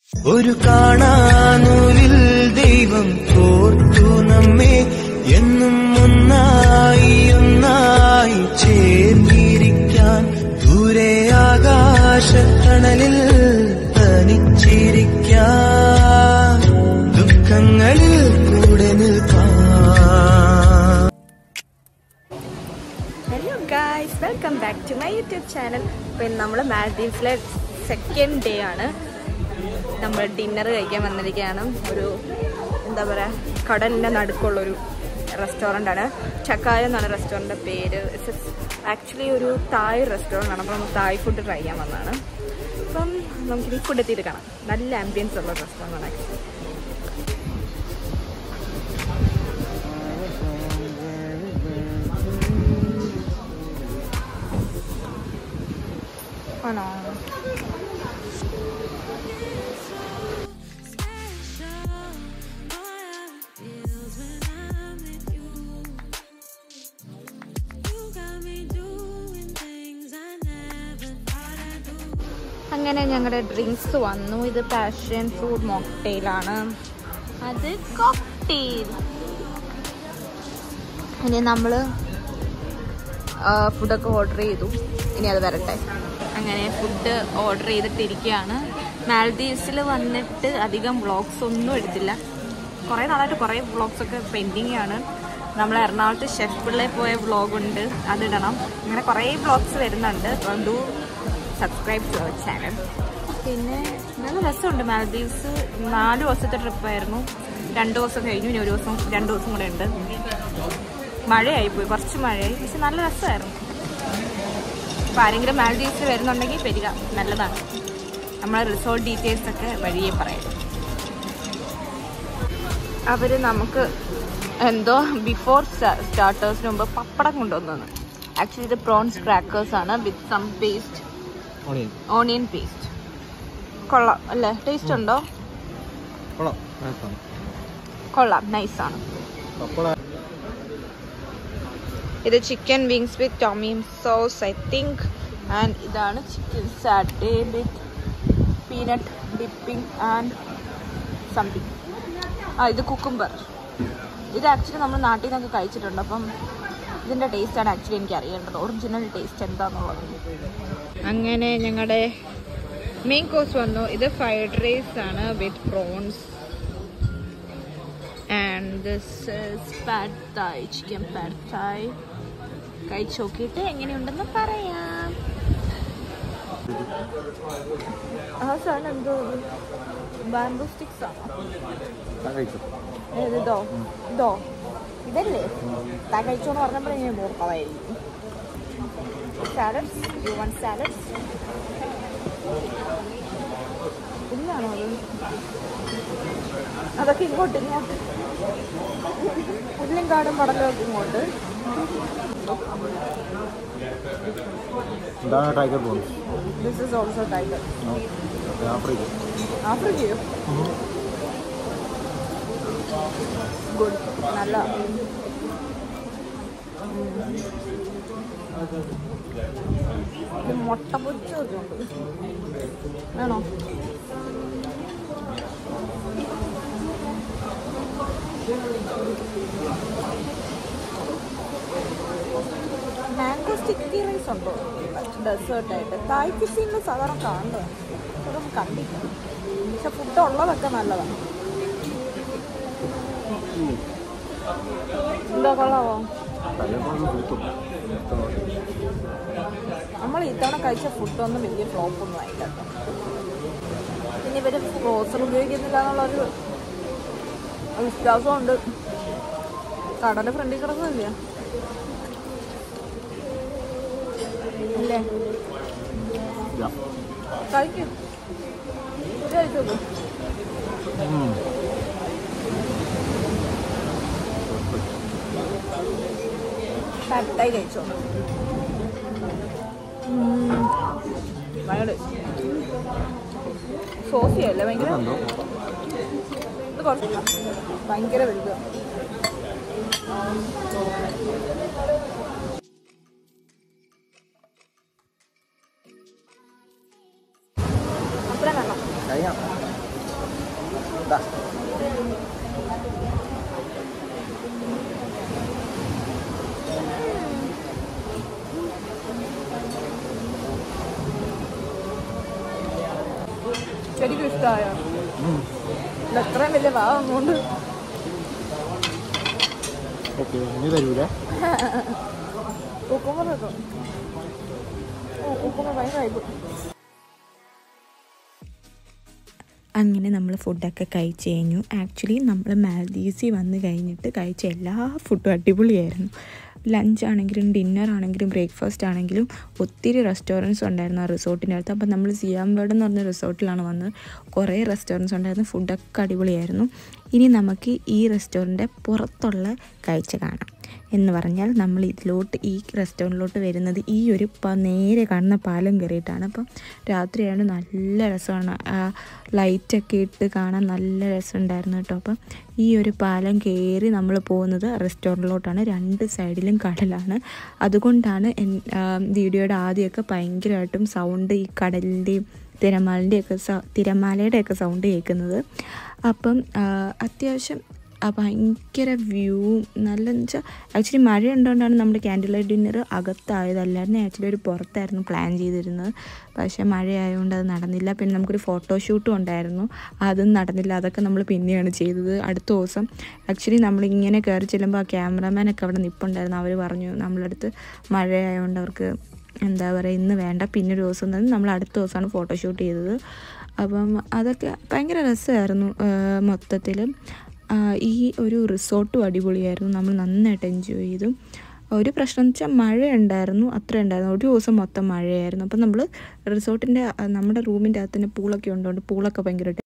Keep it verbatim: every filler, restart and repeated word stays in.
ഒരു കാണാനൂരിൽ ദൈവം കോർത്തു നമ്മെ എന്നും ഒന്നായി ഒന്നായി ചേർന്നിരിക്കാൻ ദൂരെ ആകാശത്തണലിൽ തനിച്ചിരിക്കാൻ ദുഃഖങ്ങളിൽ കൂടെ നിൽക്കാൻ. Hello guys, welcome back to my YouTube channel. ഇപ്പം നമ്മൾ മാൽദീവ്സിലെ സെക്കൻഡ് ഡേ ആണ്. നമ്മൾ ഡിന്നർ കഴിക്കാൻ വന്നിരിക്കുകയാണ്. ഒരു എന്താ പറയുക, കടലിൻ്റെ നടുക്കുള്ളൊരു റെസ്റ്റോറൻ്റാണ്. ചക്കായ എന്നാണ് റെസ്റ്റോറൻറ്റിൻ്റെ പേര്. ഇറ്റ്സ് ആക്ച്വലി ഒരു തായ് റെസ്റ്റോറൻ്റ് ആണ്. അപ്പോൾ നമ്മൾ തായ് ഫുഡ് ട്രൈ ചെയ്യാൻ വന്നതാണ്. അപ്പം നമുക്കിനി ഫുഡ് എത്തിയിട്ട് കാണാം. നല്ല ആംബിയൻസ് ഉള്ള റെസ്റ്റോറൻ്റ് ആണ് ആക്ച്വലി. ആണോ? അങ്ങനെ ഞങ്ങളുടെ ഡ്രിങ്ക്സ് വന്നു. ഇത് പാഷൻ ഫ്രൂട്ട് മോക്ടെയിലാണ്. അത് കോക്ടെയിൽ. ഇനി നമ്മൾ ഫുഡൊക്കെ ഓർഡർ ചെയ്തു. ഇനി അത് വരട്ടെ. അങ്ങനെ ഫുഡ് ഓർഡർ ചെയ്തിട്ടിരിക്കുകയാണ്. മാൽദീവ്സിൽ വന്നിട്ട് അധികം വ്ളോഗ്സ് ഒന്നും എടുത്തില്ല. കുറേ നാളായിട്ട് കുറേ വ്ളോഗ്സൊക്കെ പെൻഡിങ് ആണ്. നമ്മൾ എറണാകുളത്ത് ഷെഫ് പിള്ളയിൽ പോയ വ്ളോഗുണ്ട്, അതിടണം. അങ്ങനെ കുറേ വ്ളോഗ്സ് വരുന്നുണ്ട്. Do subscribe to our channel. പിന്നെ നല്ല രസമുണ്ട്. മാൽദീവ്സ് നാല് ദിവസത്തെ ട്രിപ്പായിരുന്നു. രണ്ട് ദിവസം കഴിഞ്ഞു. ഇനി ഒരു ദിവസം രണ്ട് ദിവസം കൂടെ ഉണ്ട്. മഴയായിപ്പോയി, കുറച്ച് മഴയായി. പക്ഷെ നല്ല രസമായിരുന്നു. അപ്പോൾ ആരെങ്കിലും മാൽദീവ്സിൽ വരുന്നുണ്ടെങ്കിൽ വരിക, നല്ലതാണ്. നമ്മളെ റിസോർട്ട് ഡീറ്റെയിൽസൊക്കെ വഴിയേ പറയാം. അവർ നമുക്ക് എന്തോ ബിഫോർ സ്റ്റാർട്ടേഴ്സിന് മുമ്പ് പപ്പടം കൊണ്ടുവന്നു. ആക്ച്വലി ഇത് പ്രോൺസ് ക്രാക്കേഴ്സ് ആണ് with some paste, onion paste. കൊള്ളാം അല്ലേ? ടേസ്റ്റ് ഉണ്ടോ? കൊള്ളാം, നൈസാണ്. ഇത് chicken wings with tom yum sauce I think. And ഇതാണ് chicken satay with peanut dipping and something. ആ ഇത് കുക്കുംബർ. ഇത് ആക്ച്വലി നമ്മൾ നാട്ടിൽ നിന്നൊക്കെ കഴിച്ചിട്ടുണ്ട്. അപ്പം ഇതിൻ്റെ ടേസ്റ്റാണ് ആക്ച്വലി എനിക്ക് അറിയേണ്ടത്, ഒറിജിനൽ ടേസ്റ്റ് എന്താണെന്നുള്ളത്. അങ്ങനെ ഞങ്ങളുടെ മെയിൻ കോഴ്സ് വന്നു. ഇത് ഫ്രൈഡ് റൈസ് ആണ് with prawns. And this is pad Thai, chicken pad Thai. കഴിച്ച് നോക്കിയിട്ട് എങ്ങനെയുണ്ടെന്ന് പറയാം. ആ സാധനം എന്തോ ബാംബൂ സ്റ്റിക്സ് ആണോ? ഇതോ ഇതോ ഇതല്ലേ? താൻ കഴിച്ചോന്ന് പറഞ്ഞപ്പോൾ ഞാൻ നോക്കാമായിരിക്കും. Salads, you want salads? ഇല്ലാണോ അത്? അതൊക്കെ ഇങ്ങോട്ട് ഇങ്ങോട്ട് ഉള്ളിയും കാടും പടലൊക്കെ ഇങ്ങോട്ട്. This is also tiger. ആഫ്രിക്കയോ? ഗുഡ്, നല്ല. മുട്ട പൊരിച്ചൊക്കെ ഉണ്ട്. ആണോ? മാംഗോ സ്റ്റിക്കി റൈസ് ഉണ്ടോ ഡെസേർട്ടായിട്ട്? തായ് ക്യുസീനിൽ സാധാരണ കാണുന്നത് അതൊന്നും കണ്ടില്ല. പക്ഷെ ഫുഡ് ഉള്ളതൊക്കെ നല്ലതാണ്. എന്താ കൊള്ളാവോ? നമ്മൾ ഇത്തവണ കഴിച്ച ഫുഡൊന്നും വലിയ ഫ്ലോപ്പൊന്നും ആയില്ല. പിന്നെ ഇവർ ഫ്രോസൺ ഉപയോഗിക്കുന്നില്ല എന്നുള്ളൊരു വിശ്വാസമുണ്ട്. കടൻ്റെ ഫ്രണ്ടിൽ കിടക്കുന്നില്ല അല്ലേ? കഴിക്കും, കഴിച്ചോളൂ. പാഡ്തായ് കഴിച്ചോ? സോസിയല്ലേ ഭയങ്കര? ഇത് കുറച്ച് ഭയങ്കര വലുത്. അത്ര വേണം. ശരിക്കും ഇഷ്ടമായോ? അത്രയും വലിയ ഭാവമുണ്ട്. കുക്കുമ്പറൊക്കെ കുക്കുമ്പർ ഭയങ്കര. അങ്ങനെ നമ്മൾ ഫുഡൊക്കെ കഴിച്ച് കഴിഞ്ഞു. ആക്ച്വലി നമ്മൾ മാൽദീവ്സിൽ വന്ന് കഴിഞ്ഞിട്ട് കഴിച്ച എല്ലാ ഫുഡും അടിപൊളിയായിരുന്നു. ലഞ്ചാണെങ്കിലും ഡിന്നറാണെങ്കിലും ബ്രേക്ക്ഫാസ്റ്റ് ആണെങ്കിലും ഒത്തിരി റെസ്റ്റോറൻറ്റ്സ് ഉണ്ടായിരുന്നു ആ റിസോർട്ടിൻ്റെ അടുത്ത്. അപ്പം നമ്മൾ സിയാം വേർഡ് എന്ന് പറഞ്ഞ റിസോർട്ടിലാണ് വന്നത്. കുറേ റെസ്റ്റോറൻറ്റ്സ് ഉണ്ടായിരുന്നു. ഫുഡൊക്കെ അടിപൊളിയായിരുന്നു. ഇനി നമുക്ക് ഈ റെസ്റ്റോറൻറ്റിൻ്റെ പുറത്തുള്ള കാഴ്ച കാണാം. എന്ന് പറഞ്ഞാൽ നമ്മൾ ഇതിലോട്ട് ഈ റെസ്റ്റോറൻറ്റിലോട്ട് വരുന്നത് ഈ ഒരു നേരെ കാണുന്ന പാലം കയറിയിട്ടാണ്. അപ്പം രാത്രിയാണ്, നല്ല രസമാണ്. ലൈറ്റൊക്കെ ഇട്ട് കാണാൻ നല്ല രസമുണ്ടായിരുന്നു കേട്ടോ. അപ്പം ഈ ഒരു പാലം കയറി നമ്മൾ പോകുന്നത് റെസ്റ്റോറൻറ്റിലോട്ടാണ്. രണ്ട് സൈഡിലും കടലാണ്. അതുകൊണ്ടാണ് വീഡിയോയുടെ ആദ്യമൊക്കെ ഭയങ്കരമായിട്ടും സൗണ്ട് ഈ കടലിൻ്റെയും തിരമാലിൻ്റെയൊക്കെ സ തിരമാലയുടെയൊക്കെ സൗണ്ട് കേൾക്കുന്നത്. അപ്പം അത്യാവശ്യം ഭയങ്കര വ്യൂവും നല്ലതെന്ന് വെച്ചാൽ ആക്ച്വലി മഴ ഉണ്ടുകൊണ്ടാണ് നമ്മുടെ ക്യാൻഡിൽ ലൈറ്റ് ഡിന്നർ അകത്തായതല്ലായിരുന്നു. ആക്ച്വലി ഒരു പുറത്തായിരുന്നു പ്ലാൻ ചെയ്തിരുന്നത്. പക്ഷേ മഴയായതുകൊണ്ട് അത് നടന്നില്ല. പിന്നെ നമുക്കൊരു ഫോട്ടോഷൂട്ടും ഉണ്ടായിരുന്നു, അതും നടന്നില്ല. അതൊക്കെ നമ്മൾ പിന്നെയാണ് ചെയ്തത് അടുത്ത ദിവസം. ആക്ച്വലി നമ്മളിങ്ങനെ കയറി ചെല്ലുമ്പോൾ ആ ക്യാമറാമാനൊക്കെ അവിടെ നിൽപ്പുണ്ടായിരുന്നു. അവർ പറഞ്ഞു നമ്മളടുത്ത് മഴയായതുകൊണ്ട് അവർക്ക് എന്താ പറയുക ഇന്ന് വേണ്ട, പിന്നെ ഒരു ദിവസം തന്നെ നമ്മൾ അടുത്ത ദിവസമാണ് ഫോട്ടോഷൂട്ട് ചെയ്തത്. അപ്പം അതൊക്കെ ഭയങ്കര രസമായിരുന്നു മൊത്തത്തിൽ. ഈ ഒരു റിസോർട്ടും അടിപൊളിയായിരുന്നു. നമ്മൾ നന്നായിട്ട് എൻജോയ് ചെയ്തു. ഒരു പ്രശ്നം എന്ന് വെച്ചാൽ മഴ ഉണ്ടായിരുന്നു, അത്ര ഉണ്ടായിരുന്നു. ഒരു ദിവസം മൊത്തം മഴയായിരുന്നു. അപ്പം നമ്മൾ റിസോർട്ടിൻ്റെ നമ്മുടെ റൂമിൻ്റെ അകത്ത് തന്നെ പൂളൊക്കെ ഉണ്ടോണ്ട് പൂളൊക്കെ ഭയങ്കരമായിട്ട്